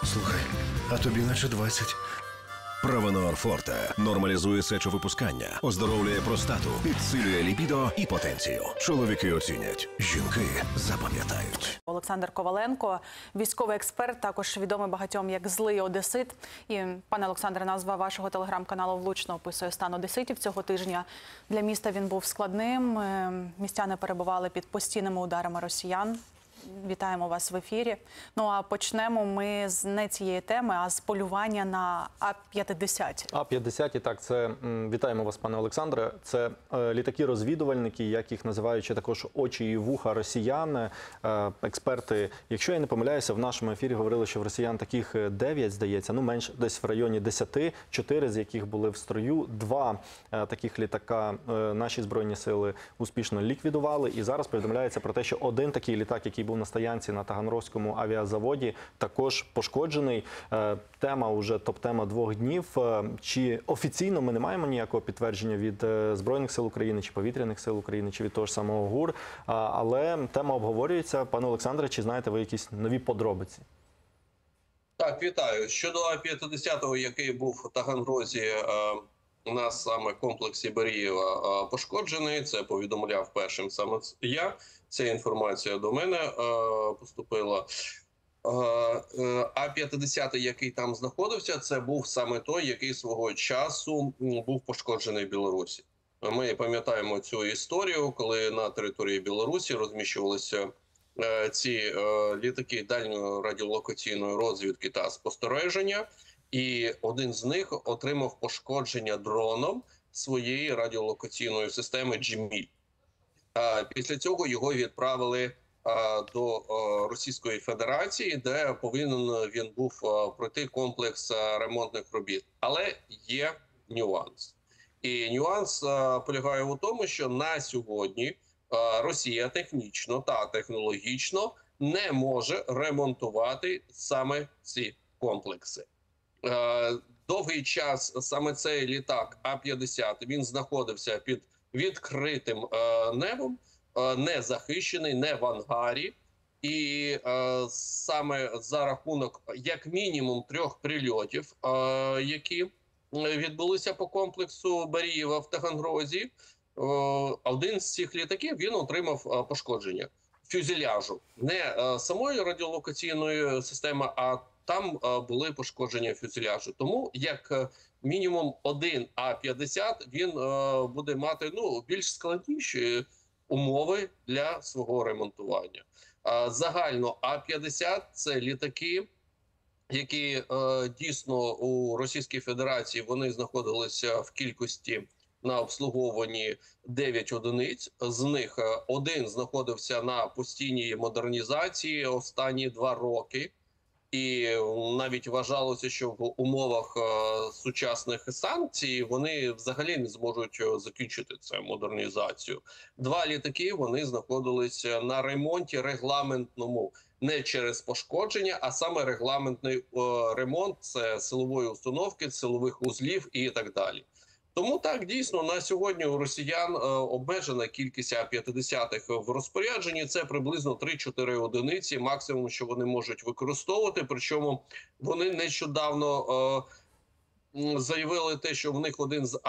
Слухай, а тобі наче 20. Провенор Форте нормалізує сечовипускання, оздоровлює простату, підсилює лібідо і потенцію. Чоловіки оцінять, жінки запам'ятають. Олександр Коваленко, військовий експерт, також відомий багатьом як «Злий одесит». І, пане Олександре, назва вашого телеграм-каналу влучно описує стан одеситів цього тижня. Для міста він був складним, містяни перебували під постійними ударами росіян. Вітаємо вас в ефірі. Ну а почнемо ми з не цієї теми, а з полювання на А-50. А-50, так, це, вітаємо вас, пане Олександре, це літаки-розвідувальники, як їх називають ще також очі і вуха росіян, експерти. Якщо я не помиляюся, в нашому ефірі говорили, що в росіян таких 9, здається, ну менш десь в районі 10, 4 з яких були в строю, 2 таких літака наші Збройні сили успішно ліквідували. І зараз повідомляється про те, що один такий літак, який був на стоянці на Таганрозькому авіазаводі, також пошкоджений. Тема вже топ-тема 2 днів. Чи офіційно ми не маємо ніякого підтвердження від Збройних сил України, чи Повітряних сил України, чи від того ж самого ГУР, але тема обговорюється. Пане Олександре, чи знаєте ви якісь нові подробиці? Так, вітаю. Щодо А-50, який був в Таганрозі, у нас саме в комплексі Берієва пошкоджений, це повідомляв першим саме я. Ця інформація до мене поступила. А-50, який там знаходився, це був саме той, який свого часу був пошкоджений в Білорусі. Ми пам'ятаємо цю історію, коли на території Білорусі розміщувалися ці літаки дальньої радіолокаційної розвідки та спостереження, і один з них отримав пошкодження дроном своєї радіолокаційної системи «Джеміль». Після цього його відправили до Російської Федерації, де повинен він був пройти комплекс ремонтних робіт. Але є нюанс. І нюанс полягає у тому, що на сьогодні Росія технічно та технологічно не може ремонтувати саме ці комплекси. Довгий час саме цей літак А-50, він знаходився під відкритим небом, не захищений, не в ангарі. І саме за рахунок як мінімум 3 прильотів, які відбулися по комплексу Берієва в Таганрозі, один з цих літаків він отримав пошкодження фюзеляжу. Не самої радіолокаційної системи, а там були пошкодження фюзеляжу. Тому як мінімум один А-50 він буде мати більш складніші умови для свого ремонтування. Загально А-50 – це літаки, які дійсно у Російській Федерації вони знаходилися в кількості на обслуговуванні 9 одиниць. З них один знаходився на постійній модернізації останні 2 роки. І навіть вважалося, що в умовах сучасних санкцій вони взагалі не зможуть закінчити цю модернізацію. 2 літаки вони знаходилися на ремонті регламентному, не через пошкодження, а саме регламентний ремонт – це силової установки, силових узлів і так далі. Тому так, дійсно, на сьогодні у росіян обмежена кількість А-50 в розпорядженні. Це приблизно 3-4 одиниці, максимум, що вони можуть використовувати. Причому вони нещодавно заявили те, що в них один з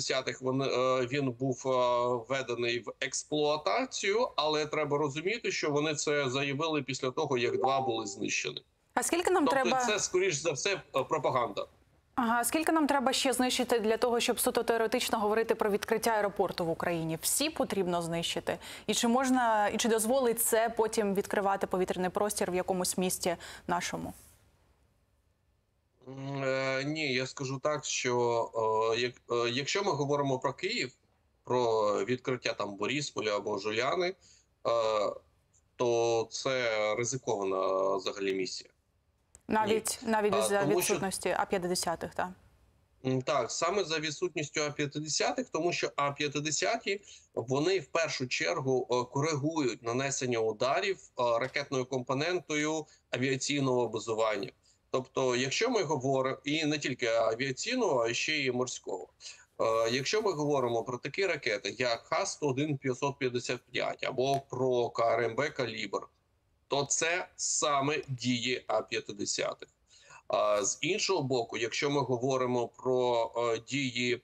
А-50 він був введений в експлуатацію, але треба розуміти, що вони це заявили після того, як 2 були знищені. А скільки нам треба... це, скоріш за все, пропаганда. Ага, скільки нам треба ще знищити для того, щоб суто теоретично говорити про відкриття аеропорту в Україні? Всі потрібно знищити? І чи можна, і чи дозволить це потім відкривати повітряний простір в якомусь місті нашому? Ні, я скажу так, що якщо ми говоримо про Київ, про відкриття там Борисполя або Жуляни, то це ризикована взагалі місія. Навіть за відсутності А-50, так? Так, саме за відсутністю А-50, тому що А-50 вони в першу чергу коригують нанесення ударів ракетною компонентою авіаційного базування. Тобто, якщо ми говоримо, і не тільки авіаційного, а ще й морського. Якщо ми говоримо про такі ракети, як Х-101-555 або про КРМБ «Калібр», то це саме дії А-50. А з іншого боку, якщо ми говоримо про дії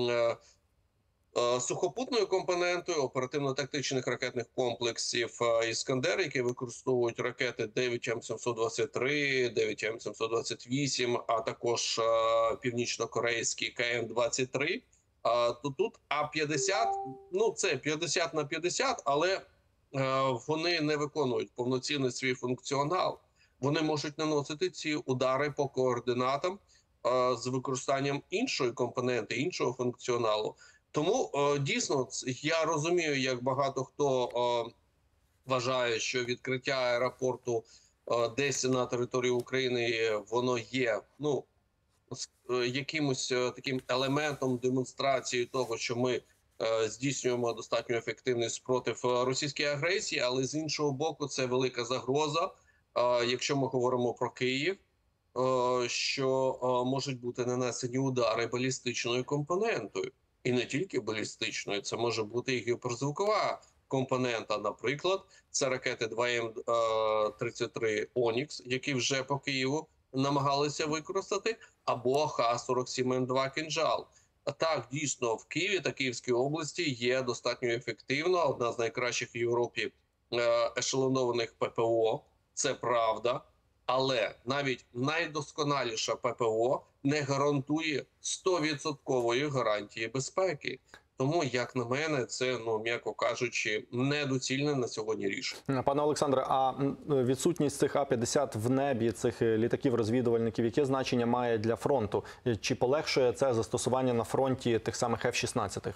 сухопутною компонентою оперативно-тактичних ракетних комплексів «Іскандер», які використовують ракети 9М723, 9М728, а також північно-корейські КН-23, то тут А-50, ну це 50 на 50, але вони не виконують повноцінний свій функціонал. Вони можуть наносити ці удари по координатам з використанням іншої компоненти, іншого функціоналу. Тому дійсно я розумію, як багато хто вважає, що відкриття аеропорту десь на території України воно є якимось таким елементом демонстрації того, що ми здійснюємо достатньо ефективний спротив російській агресії, але з іншого боку це велика загроза, якщо ми говоримо про Київ, що можуть бути нанесені удари балістичною компонентою. І не тільки балістичною, це може бути і гіперзвукова компонента. Наприклад, це ракети 2М-33 «Онікс», які вже по Києву намагалися використати, або Х-47М2 «Кинжал». Так, дійсно, в Києві та Київській області є достатньо ефективна, одна з найкращих в Європі ешелонованих ППО, це правда. Але навіть найдосконаліша ППО не гарантує 100% гарантії безпеки. Тому, як на мене, це, м'яко кажучи, недоцільне на сьогодні рішення. Пане Олександре, а відсутність цих А-50 в небі, цих літаків-розвідувальників, яке значення має для фронту? Чи полегшує це застосування на фронті тих самих F-16?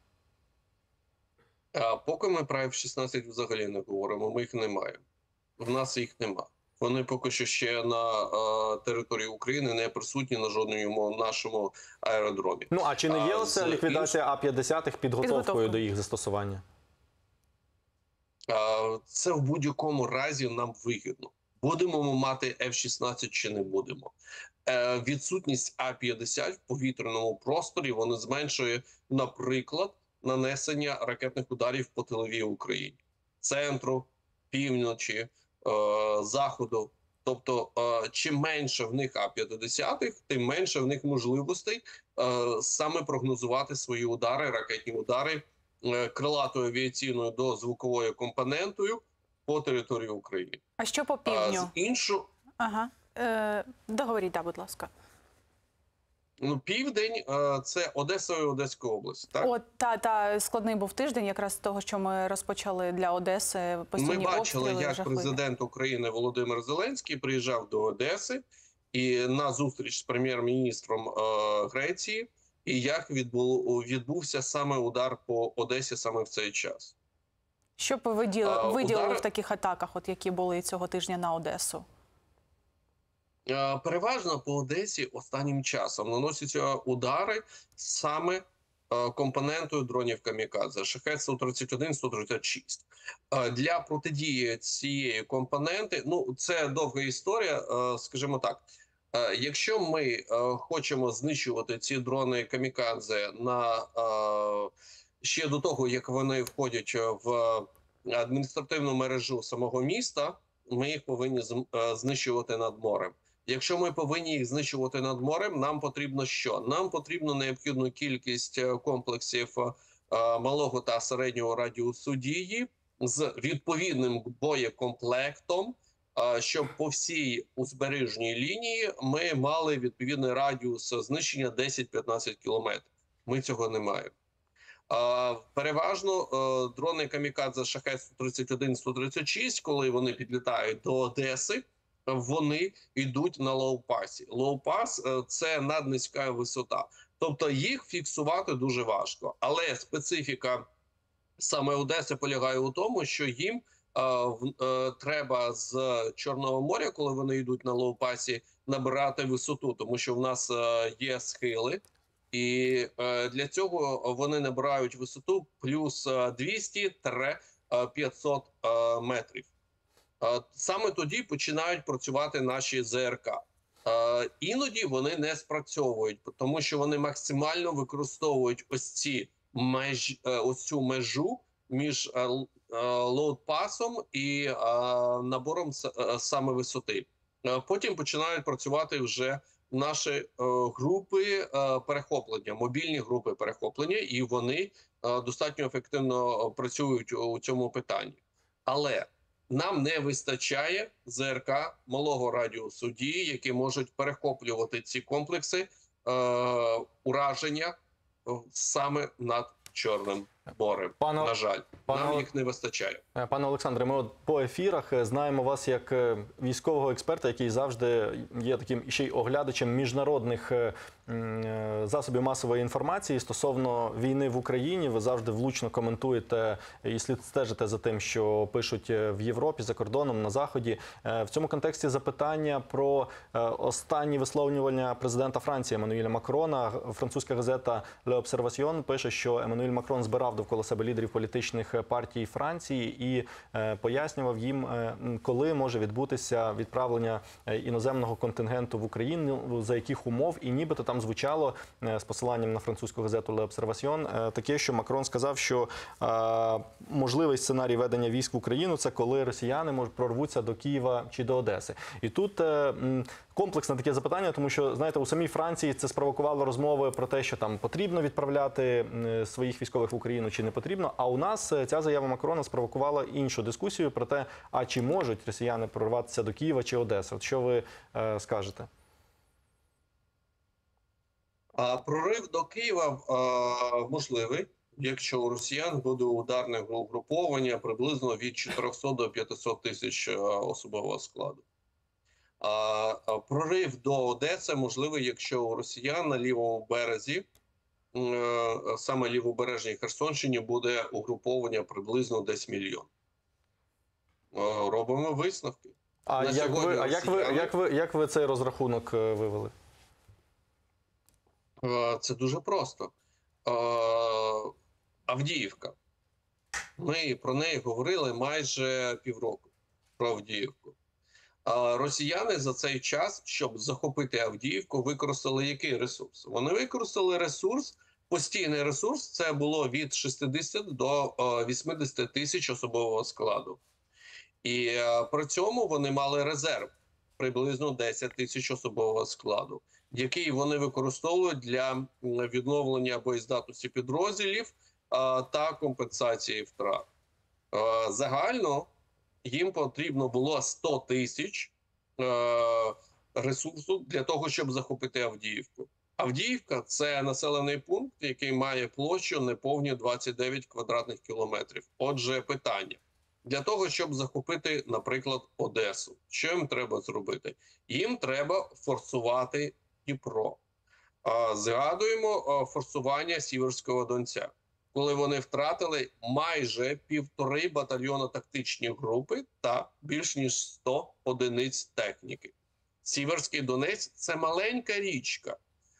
Поки ми про F-16 взагалі не говоримо, ми їх не маємо. В нас їх нема. Вони поки що ще на території України не присутні на жодному нашому аеродромі. Ну, а чи не є оце ліквідація А-50 підготовкою до їх застосування? Це в будь-якому разі нам вигідно. Будемо ми мати F-16 чи не будемо. Відсутність А-50 в повітряному просторі, вони зменшує, наприклад, нанесення ракетних ударів по тиловій Україні. Центру, півночі, заходу. Тобто, чим менше в них А-50, тим менше в них можливостей саме прогнозувати свої удари, ракетні удари крилатою авіаційною до звуковою компонентою по території України. А що по півдню? Ага. Договоріть, будь ласка. Південь – це Одеса і Одеська область, так? Складний був тиждень якраз з того, що ми розпочали для Одеси. Ми бачили, як президент України Володимир Зеленський приїжджав до Одеси і на зустріч з прем'єр-міністром Греції, і як відбувся саме удар по Одесі саме в цей час. Що б ви виділили в таких атаках, які були цього тижня на Одесу? Переважно по Одесі останнім часом наносяться удари саме компонентою дронів «Камікадзе» Шахед-131, 136. Для протидії цієї компоненти, це довга історія, скажімо так, якщо ми хочемо знищувати ці дрони «Камікадзе» ще до того, як вони входять в адміністративну мережу самого міста, ми їх повинні знищувати над морем. Якщо ми повинні їх знищувати над морем, нам потрібно що? Нам потрібно необхідну кількість комплексів малого та середнього радіусу дії з відповідним боєкомплектом, щоб по всій узбережній лінії ми мали відповідний радіус знищення 10-15 кілометрів. Ми цього не маємо. Переважно дрони «Камікадзе» Шахед-131, 136, коли вони підлітають до Одеси, вони йдуть на лоу-пасі. Лоу-пас – це наднизька висота. Тобто їх фіксувати дуже важко. Але специфіка саме Одеси полягає у тому, що їм треба з Чорного моря, коли вони йдуть на лоу-пасі, набирати висоту, тому що в нас є схили. І для цього вони набирають висоту плюс 200-500 метрів. Саме тоді починають працювати наші ЗРК. Іноді вони не спрацьовують, тому що вони максимально використовують ось цю межу між лоуд-пасом і набором саме висоти. Потім починають працювати вже наші групи перехоплення, мобільні групи перехоплення, і вони достатньо ефективно працюють у цьому питанні. Але нам не вистачає ЗРК малого радіусу дії, які можуть перехоплювати ці комплекси ураження саме над Чорним морем. На жаль, нам їх не вистачає. Пане Олександре, ми по ефірах знаємо вас як військового експерта, який завжди є таким ще й оглядачем міжнародних засобів масової інформації стосовно війни в Україні. Ви завжди влучно коментуєте і стежите за тим, що пишуть в Європі, за кордоном, на Заході. В цьому контексті запитання про останні висловлювання президента Франції Еммануеля Макрона. Французька газета «Le Observation» пише, що Еммануель Макрон збирав довкола себе лідерів політичних партій Франції і пояснював їм, коли може відбутися відправлення іноземного контингенту в Україну, за яких умов, і нібито там звучало з посиланням на французьку газету «Le Observation» таке, що Макрон сказав, що можливий сценарій ведення військ в Україну – це коли росіяни прорвуться до Києва чи до Одеси. І тут комплексне таке запитання, тому що, знаєте, у самій Франції це спровокувало розмови про те, що там потрібно відправляти своїх військових в Україну чи не потрібно. А у нас ця заява Макрона спровокувала іншу дискусію про те, а чи можуть росіяни прорватися до Києва чи Одеси. От що ви скажете? Прорив до Києва можливий, якщо у росіян буде ударне угруповання приблизно від 400 до 500 тисяч особового складу. Прорив до Одеси можливий, якщо у росіян на лівому березі, саме лівобережній Херсонщині, буде угруповання приблизно десь 1 мільйон. Робимо висновки. Як ви цей розрахунок вивели? Це дуже просто. Авдіївка. Ми про неї говорили майже півроку, про Авдіївку. Росіяни за цей час, щоб захопити Авдіївку, використали який ресурс? Вони використали ресурс, постійний ресурс, це було від 60 до 80 тисяч особового складу. І при цьому вони мали резерв, приблизно 10 тисяч особового складу, який вони використовують для відновлення боєздатності підрозділів та компенсації втрат. Загально їм потрібно було 100 тисяч ресурсу для того, щоб захопити Авдіївку. Авдіївка – це населений пункт, який має площу неповні 29 квадратних кілометрів. Отже, питання. Для того, щоб захопити, наприклад, Одесу, що їм треба зробити? Їм треба форсувати Дніпро. Згадуємо форсування Сіверського Донця, коли вони втратили майже 1,5 батальйона тактичні групи та більш ніж 100 одиниць техніки. Сіверський Донець – це маленька річка.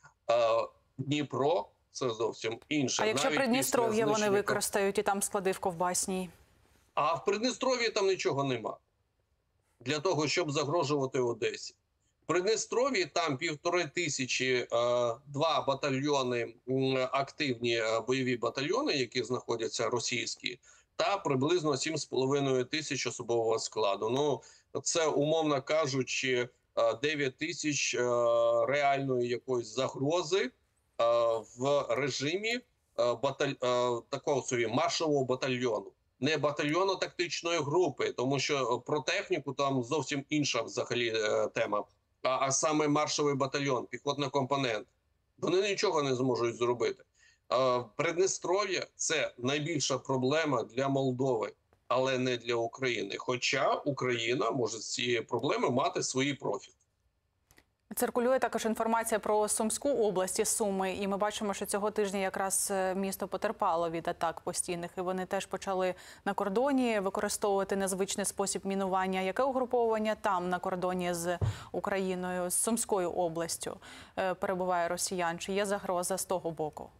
Дніпро – це зовсім інше. А якщо Придністров'я вони використають і там склади в Ковбасній? А в Придністров'ї там нічого нема. Для того, щоб загрожувати Одесі. В Придністров'ї там 1500, 2 батальйони, активні бойові батальйони, які знаходяться російські, та приблизно 7,5 тисяч особового складу. Ну, це, умовно кажучи, 9 тисяч реальної якоїсь загрози в режимі такого собі маршового батальйону. Не батальйону тактичної групи, тому що про техніку там зовсім інша взагалі тема. А саме маршовий батальйон, піхотний компонент. Вони нічого не зможуть зробити. Придністров'я – це найбільша проблема для Молдови, але не для України. Хоча Україна може з цієї проблеми мати свої профіт. Циркулює також інформація про Сумську область і Суми, і ми бачимо, що цього тижня якраз місто потерпало від атак постійних, і вони теж почали на кордоні використовувати незвичний спосіб мінування. Яке угруповання там на кордоні з Україною, з Сумською областю перебуває росіян? Чи є загроза з того боку?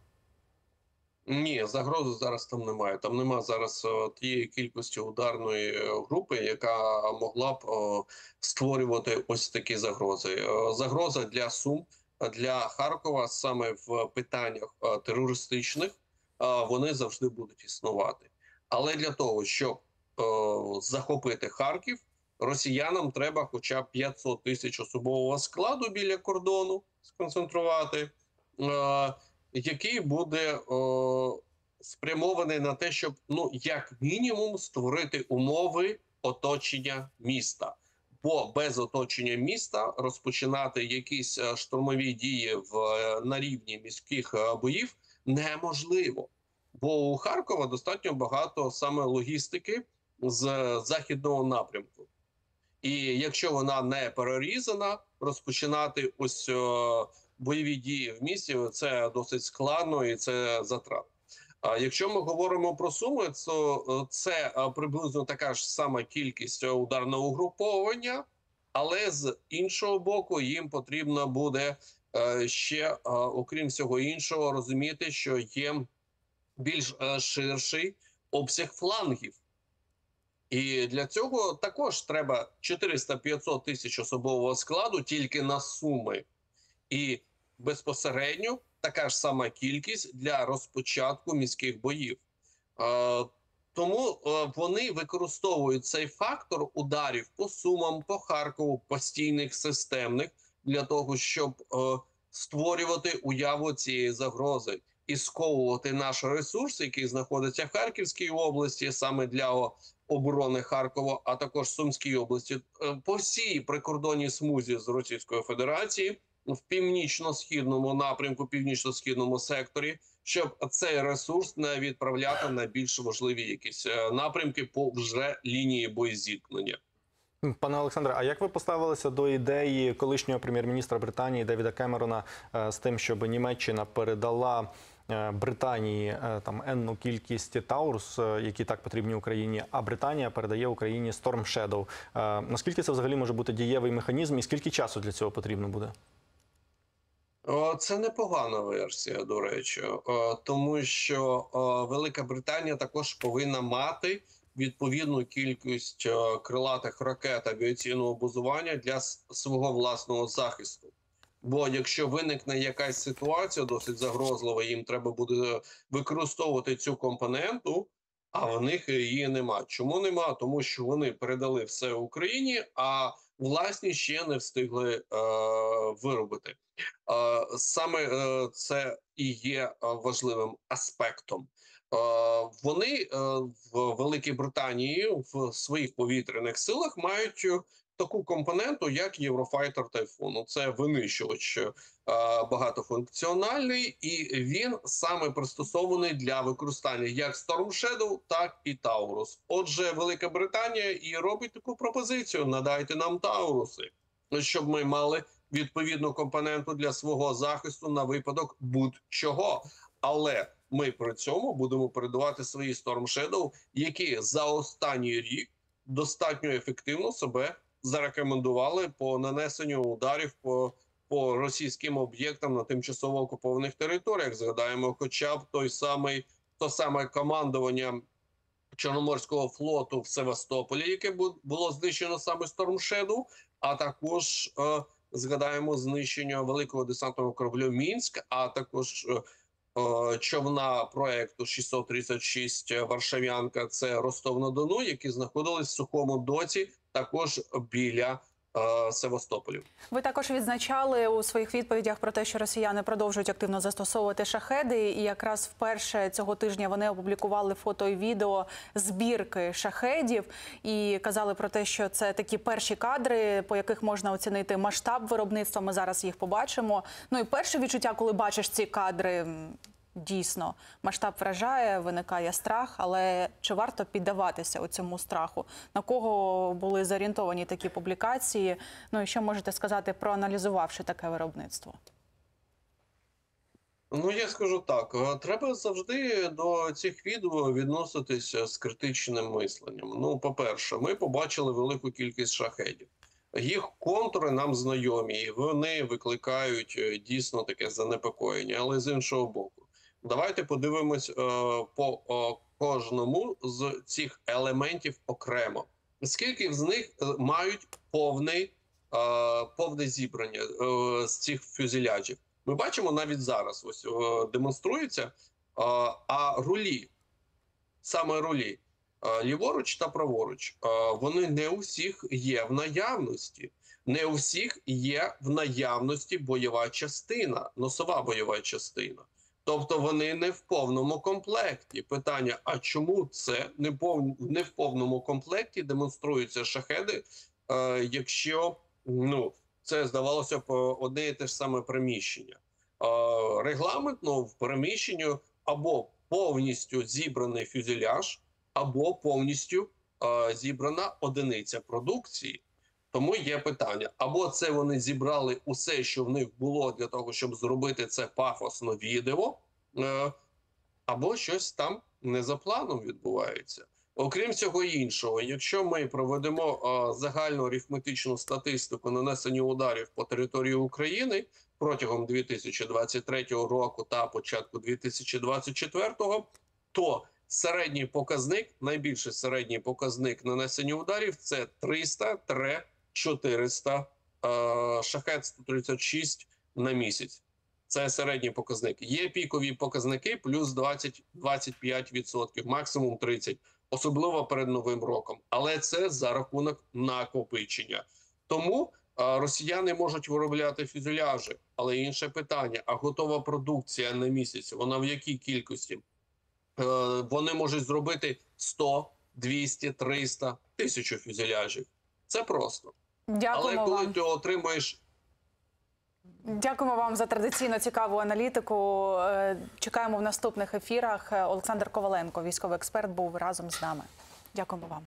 Ні, загрози зараз там немає. Там немає зараз тієї кількості ударної групи, яка могла б створювати ось такі загрози. Загроза для Сум, для Харкова саме в питаннях терористичних вони завжди будуть існувати. Але для того, щоб захопити Харків, росіянам треба хоча б 500 тисяч особового складу біля кордону сконцентрувати, який буде спрямований на те, щоб, ну, як мінімум, створити умови оточення міста. Бо без оточення міста розпочинати якісь штурмові дії на рівні міських боїв неможливо. Бо у Харкова достатньо багато саме логістики з західного напрямку. І якщо вона не перерізана, розпочинати ось бойові дії в місті – це досить складно і це затрат. А якщо ми говоримо про Суми, то це приблизно така ж сама кількість ударного угруповання, але з іншого боку їм потрібно буде ще, окрім всього іншого, розуміти, що є більш ширший обсяг флангів. І для цього також треба 400-500 тисяч особового складу тільки на Суми. І безпосередньо така ж сама кількість для розпочатку міських боїв. Тому вони використовують цей фактор ударів по Сумам, по Харкову, постійних, системних, для того, щоб створювати уяву цієї загрози і сковувати наш ресурс, який знаходиться в Харківській області, саме для оборони Харкова, а також Сумській області, по всій прикордонній смузі з Російською Федерацією, в північно-східному напрямку, північно-східному секторі, щоб цей ресурс не відправляти на більш важливі якісь напрямки по вже лінії боєзіткнення. Пане Олександре, а як ви поставилися до ідеї колишнього прем'єр-міністра Британії Девіда Кемерона з тим, щоб Німеччина передала Британії там енну кількість Таурус, які так потрібні Україні, а Британія передає Україні Storm Shadow? Наскільки це взагалі може бути дієвий механізм і скільки часу для цього потрібно буде? Це непогана версія, до речі, тому що Велика Британія також повинна мати відповідну кількість крилатих ракет авіаційного базування для свого власного захисту. Бо якщо виникне якась ситуація досить загрозлива, їм треба буде використовувати цю компоненту, а в них її нема. Чому нема? Тому що вони передали все Україні, а власні ще не встигли виробити. Саме це і є важливим аспектом. Вони в Великій Британії в своїх повітряних силах мають таку компоненту, як Єврофайтер Тайфун. Це винищувач багатофункціональний, і він саме пристосований для використання як Storm Shadow, так і Таурус. Отже, Велика Британія і робить таку пропозицію: надайте нам Тауруси, щоб ми мали відповідну компоненту для свого захисту на випадок будь-чого. Але ми при цьому будемо передавати свої Storm Shadow, які за останній рік достатньо ефективно себе зарекомендували по нанесенню ударів по російським об'єктам на тимчасово окупованих територіях. Згадаємо хоча б то саме командування Чорноморського флоту в Севастополі, яке було знищено саме Storm Shadow, а також згадаємо знищення великого десантного кораблю «Мінськ», а також човна проекту 636 «Варшавянка», це Ростов-на-Дону, які знаходились в сухому доці, також біля Севастополю. Ви також відзначали у своїх відповідях про те, що росіяни продовжують активно застосовувати шахеди, і якраз вперше цього тижня вони опублікували фото і відео збірки шахедів і казали про те, що це такі перші кадри, по яких можна оцінити масштаб виробництва. Ми зараз їх побачимо. Ну і перше відчуття, коли бачиш ці кадри, дійсно, масштаб вражає, виникає страх, але чи варто піддаватися цьому страху? На кого були зорієнтовані такі публікації? Ну і що можете сказати, проаналізувавши таке виробництво? Ну, я скажу так, треба завжди до цих відео відноситися з критичним мисленням. Ну, по-перше, ми побачили велику кількість шахедів. Їх контури нам знайомі, і вони викликають дійсно таке занепокоєння, але з іншого боку. Давайте подивимось по кожному з цих елементів окремо. Скільки з них мають повне зібрання з цих фюзеляжів? Ми бачимо навіть зараз, ось демонструється, а рулі, саме рулі, ліворуч та праворуч. Вони не у всіх є в наявності. Не у всіх є в наявності бойова частина, носова бойова частина. Тобто вони не в повному комплекті. Питання, а чому це не в повному комплекті демонструються шахеди, якщо це, здавалося б, одне і те ж саме приміщення. Регламентно в приміщенні або повністю зібраний фюзеляж, або повністю зібрана одиниця продукції. Тому є питання. Або це вони зібрали усе, що в них було для того, щоб зробити це пафосно відео, або щось там не за планом відбувається. Окрім цього іншого, якщо ми проведемо загальну арифметичну статистику нанесення ударів по території України протягом 2023 року та початку 2024, то середній показник, найбільший середній показник нанесення ударів – це 300-400 Шахед-136 на місяць. Це середній показник. Є пікові показники плюс 20-25%, максимум 30%, особливо перед Новим роком. Але це за рахунок накопичення. Тому росіяни можуть виробляти фюзеляжі, але інше питання, а готова продукція на місяць, вона в якій кількості? Вони можуть зробити 100, 200, 300, 1000 фюзеляжів. Це просто. Дякуємо Але коли вам. ти отримуєш... Дякуємо вам за традиційно цікаву аналітику. Чекаємо в наступних ефірах. Олександр Коваленко, військовий експерт, був разом з нами. Дякуємо вам.